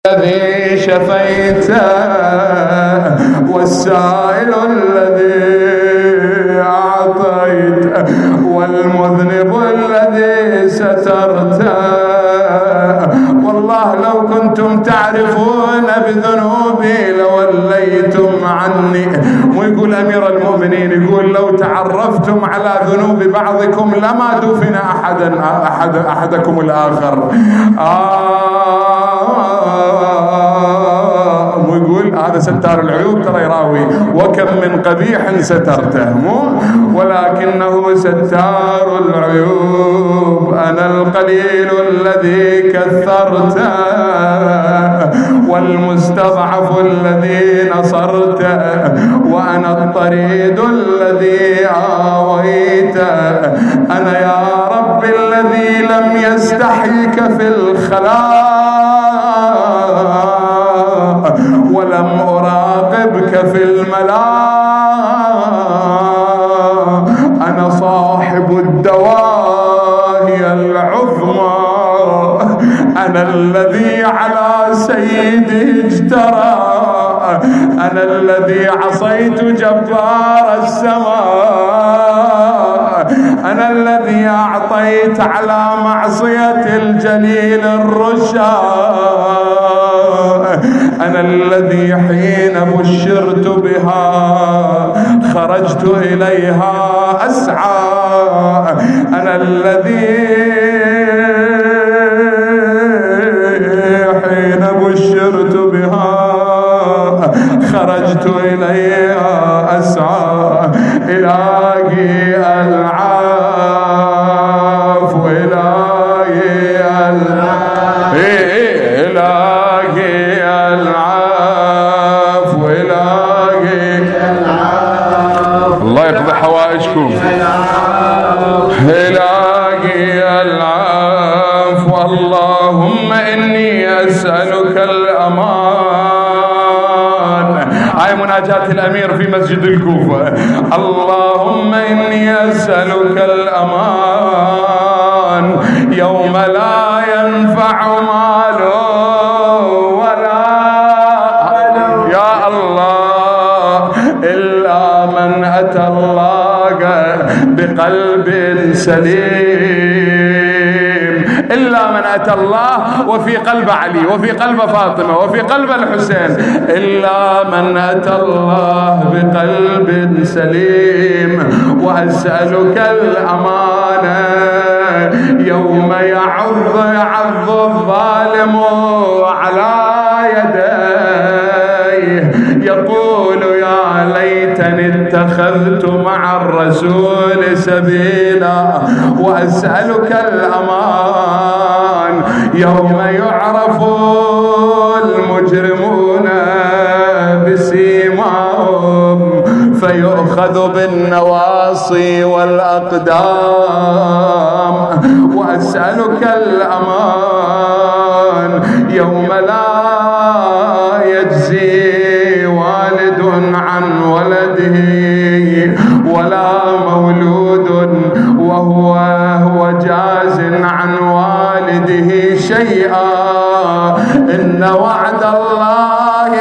الذي شفيته والسائل الذي أعطيته والمذنب الذي سترته. والله لو كنتم تعرفون بذنوبي لوليتم عني. ويقول أمير المؤمنين، يقول لو تعرفتم على ذنوب بعضكم لما دفن أحدكم الآخر. ويقول هذا ستار العيوب ترى يراوي وكم من قبيح سترته ولكنه ستار العيوب. أنا القليل الذي كثرته والمستضعف الذي نصرته وأنا الطريد الذي آويته. أنا يا رب الذي لم يستحيك في الخلاء ولم أراقبك في الملاء. أنا صاحب الدواهي العظمى. أنا الذي على سيدي اجترى. أنا الذي عصيت جبار السماء. أنا الذي أعطيت على معصية الجليل الرشاد. أنا الذي حين بشرت بها خرجت إليها أسعى. أنا الذي حين بشرت بها خرجت إليها أسعى. إلهي العفو إلهي العفو إلهي العفو إلهي العفو. الله يقضي حوائجكم. إلهي العفو. اللهم إني أسألك الأمان. هاي مناجاة الأمير في مسجد الكوفة. اللهم إني أسألك الأمان يوم لا ينفع مال ولا يا الله إلا من أتى الله بقلب سليم. إلا من أتى الله وفي قلب علي وفي قلب فاطمة وفي قلب الحسين. إلا من أتى الله بقلب سليم. وأسألك الأمانة يوم يعض الظالم على يديه يقول يا ليتني اتخذت مع الرسول سبيلا. وأسألك الأمان يوم يعرف المجرمون بسيماهم فيؤخذ بالنواصي والأقدام. وأسألك الأمان يوم لا يجزي والد عن ولده ولا مولود وهو جاز عن والده شيئا. إن وعد الله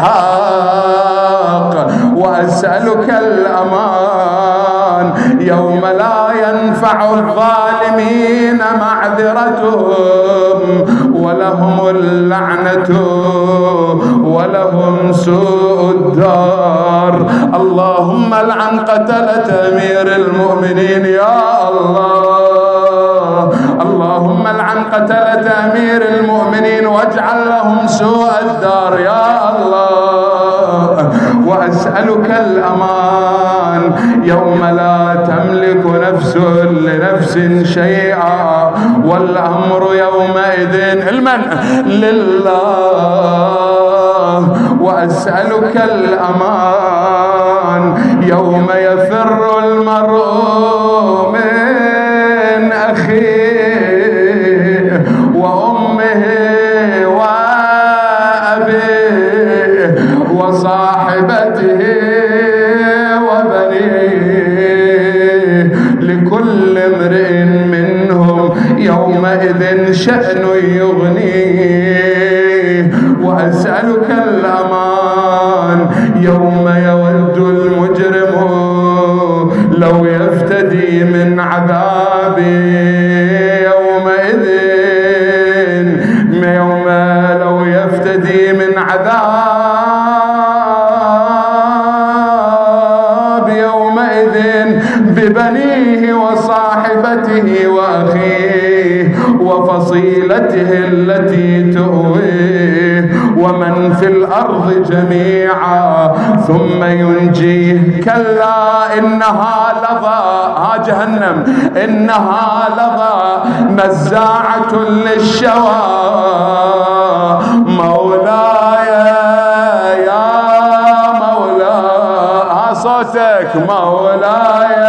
حق. وأسألك الأمان يوم لا ينفع الظالمين معذرتهم ولهم اللعنة ولهم سوء الدار. اللهم لعن قتلة أمير المؤمنين يا الله. اللهم لعن قتلة أمير المؤمنين واجعل لهم سوء الدار يا الله. وأسألك الأمان يوم لا تملك نفس لنفس شيئا والأمر يومئذ لله. وأسألك الأمان يوم يفر المرء من أخيه وأمه وأبيه وصاحبته وبنيه لكل امرئ منهم يومئذ شأن يغنيه التي تؤويه ومن في الأرض جميعا ثم ينجيه. كلا إنها لظى، جهنم إنها لظى نزاعة للشوى. مولاي يا مولاي، صوتك مولاي،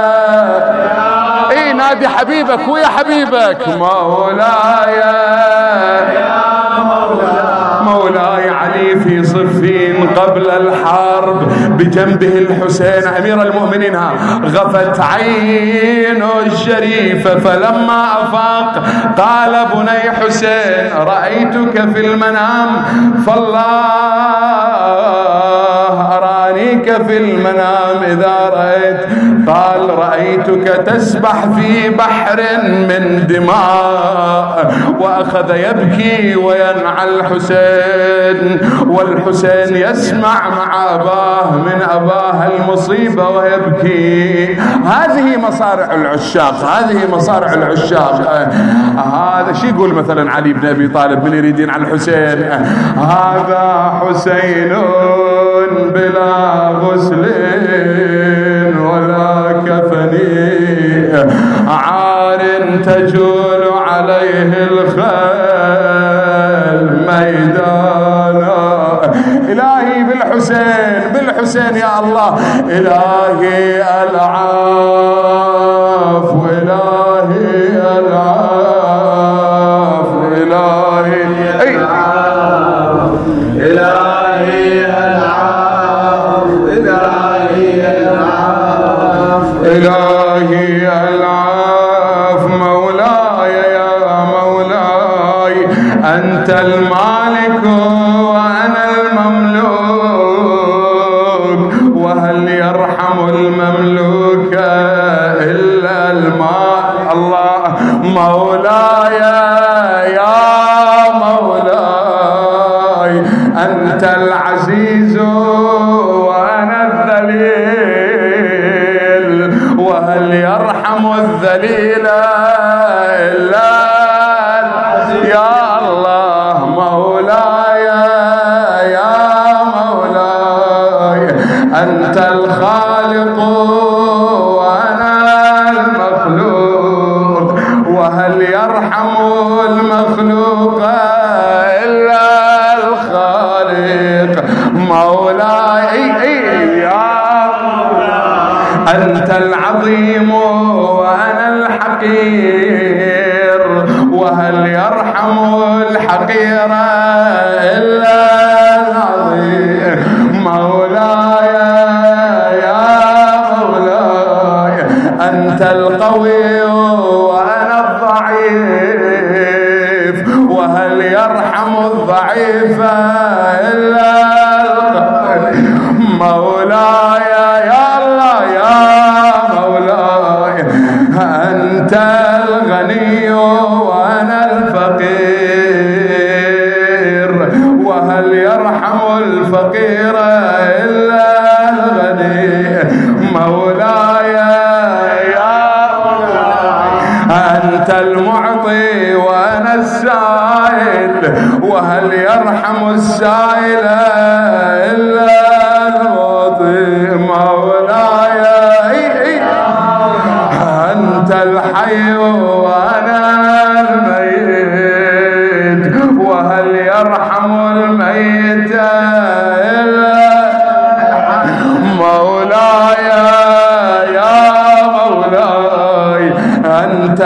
اي نادي حبيبك ويا حبيبك. مولاي يا مولاي. علي في صفين قبل الحرب بجنبه الحسين أمير المؤمنين، غفت عينه الشريفة فلما أفاق قال بني حسين رأيتك في المنام فالله أرانيك في المنام إذا رأيت. قال رأيتك تسبح في بحر من دماء. وأخذ يبكي وينعى الحسين، والحسين يسمع مع أباه من أباه المصيبة ويبكي. هذه مصارع العشاق، هذه مصارع العشاق. هذا شي يقول مثلا علي بن أبي طالب من يريدين على الحسين؟ هذا حسين بلا غسل ولا كفن عار تجول عليه الخيل ميدانا. إلهي بالحسين، بالحسين يا الله. إلهي العاف، إلهي العاف، إلهي العاف، إلهي العاف، إلهي العاف، إلهي العاف. مولاي يا مولاي أنت المالك وأنا المملوك، وهل يرحم المملوك إلا المال. الله مولاي يا مولاي أنت العزيز وأنا الذليل، وهل يرحم الذليل إلا يا الله. مولاي يا مولاي أنت الخالق وأنا المخلوق، وهل يرحم المخلوق إلا الخالق. مولاي يا أنت العظيم وأنا الحقير، وهل يرحم الحقير إلا العظيم. مولاي يا مولاي أنت القوي وأنا الضعيف، وهل يرحم الضعيف إلا القوي. مولاي يا الله يا مولاي أنت الغني وأنا الفقير، وهل يرحم الفقير إلا الغني. مولاي يا مولاي أنت المعطي وأنا السائل، وهل يرحم السائل إلا المعطي. مولاي أنت الحي وأنا الميت، وهل يرحم الميت إلا. مولاي يا مولاي أنت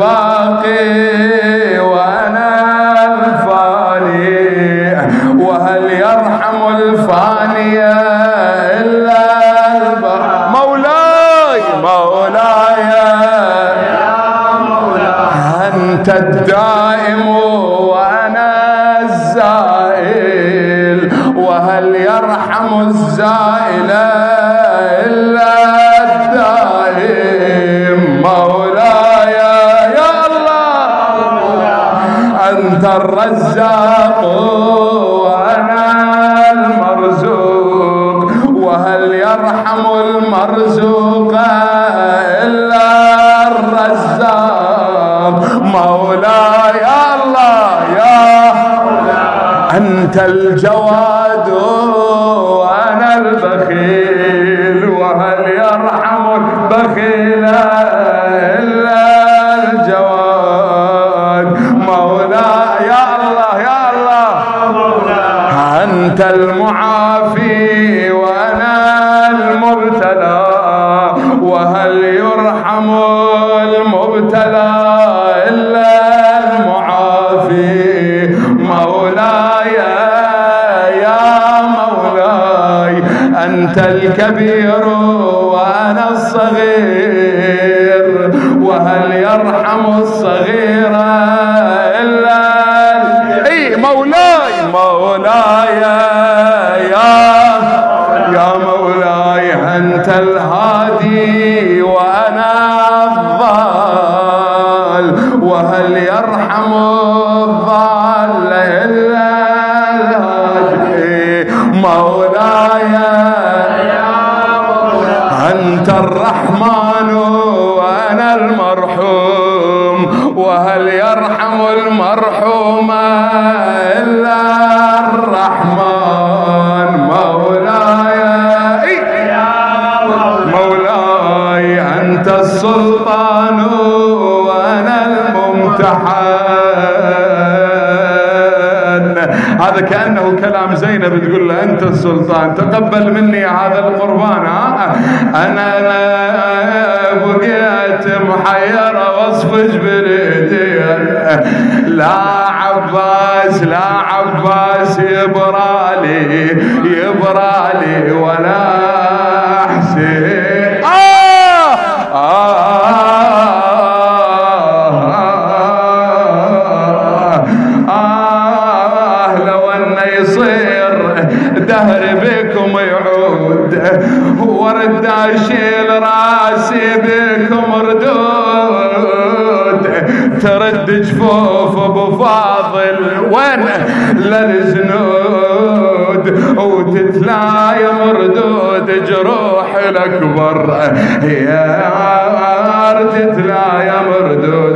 الباقي وأنا الفاني، وهل يرحم الفاني إلا الباقي. مولاي مولاي يا مولاي أنت الدائم وأنا الزائل، وهل يرحم الزائل إلا الدائم. مولاي يا الله أنت الرزاق وأنا المرزوق، وهل يرحم المرزوق إلا الرزاق. مولاي يا الله أنت الجواد وأنا البخيل، وهل يرحم البخيل إلا الجواد. مولاي يا الله يا الله، أنت المعافي وأنا المبتلى، وهل يرحم المبتلى إلا المعافي. مولاي يا مولاي، أنت الكبير وأنا الصغير، وهل يرحم الصغير إلا مولاي. مولاي يا مولاي، أنت الهادي وأنا الضال، وهل يرحم الضال إلا الهادي. مولاي أنت الرحمن وأنا المرحوم، وهل يرحم المرحوم إلا الرحمن. مولاي أنت السلطان وأنا الممتحن. هذا كأنه كلام زينب تقول له أنت السلطان، تقبل مني هذا القربان. أنا بقيت محيرة واصفج بالايدين، لا عباس لا عباس يبرالي ولا حسين. لو أنه يصير دهر بكم يعود، ورد اشيل راسي بكم ردود، ترد جفوف ابو فاضل وين للزنود، وتتلايم ردود جروح الاكبر يا تتلايم ردود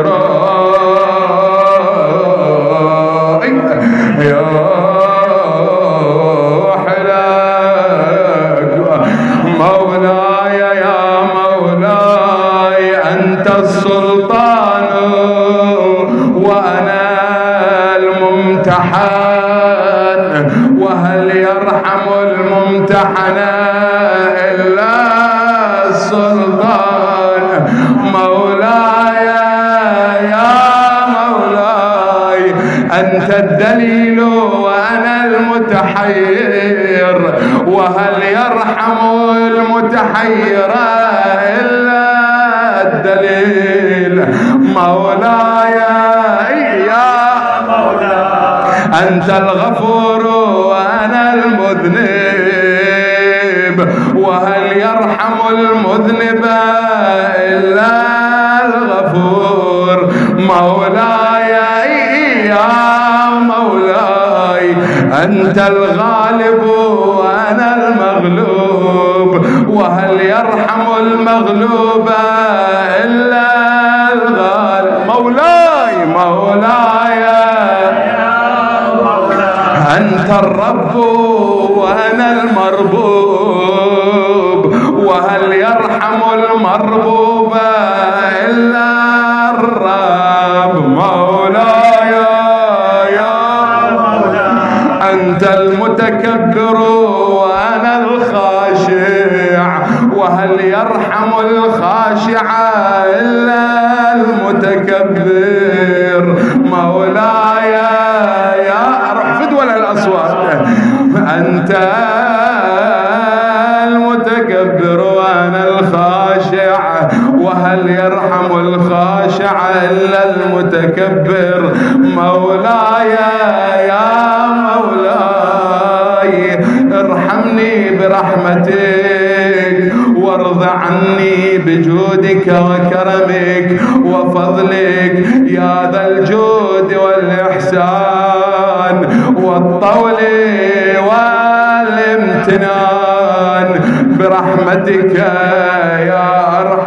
جروح يا مولاي يا مولاي، أنت السلطان وأنا الممتحن، وهل يرحم الممتحن إلا السلطان. مولاي يا مولاي، أنت الدليل وأنا المتحير، وهل يرحم المتحير إلا الدليل. مولاي يا مولاي، أنت الغفور وأنا المذنب، وهل يرحم المذنب إلا الغفور. مولاي يا مولاي، أنت الغالب وأنا المغلوب، وهل يرحم المغلوب إلا الغالب. مولاي أنت الرب وأنا المربوب، وهل يرحم المربوب إلا الرب. مولاي أنت المتكبر وأنا الخاشع، وهل يرحم الخاشع إلا المتكبر. مولاي يا أروح فدوى الأصوات، أنت المتكبر وأنا الخاشع، وهل يرحم الخاشع إلا المتكبر. مولاي يا مولاي، ارحمني برحمتك، وارض عني بجودك وكرمك وفضلك يا ذا الجود والإحسان والطول والامتنان، برحمتك يا أرحم